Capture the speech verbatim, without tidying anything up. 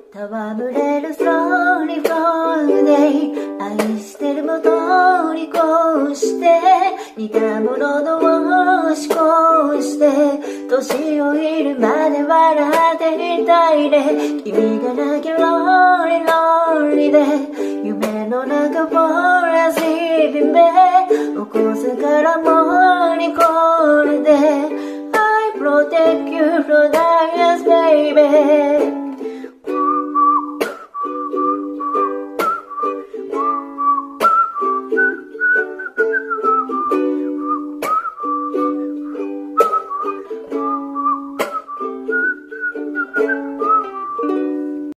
戯れる Slowly Flow Day 愛してるも通り越して似たもの同士こして年老いるまで笑っていたいね君がなきゃローリーローリーで夢の中 For a sleeping bed 起こすからもう